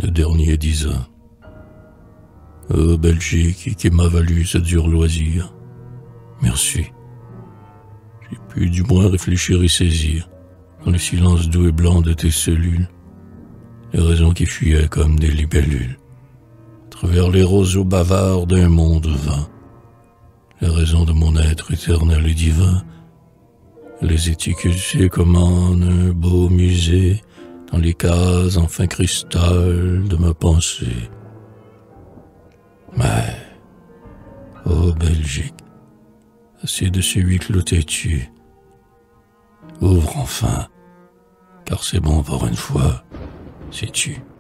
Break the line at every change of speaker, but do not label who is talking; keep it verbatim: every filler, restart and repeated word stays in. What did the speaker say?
le dernier dix ans. Ô Belgique, qui m'a valu ce dur loisir, merci. J'ai pu du moins réfléchir et saisir, dans le silence doux et blanc de tes cellules, les raisons qui fuyaient comme des libellules, à travers les roseaux bavards d'un monde vain, les raisons de mon être éternel et divin, les éticulcer comme en un beau musée, dans les cases en fin cristal de ma pensée. Mais, ô Belgique, assez de ce huis clos têtu, ouvre enfin, car c'est bon pour une fois, c'est tu.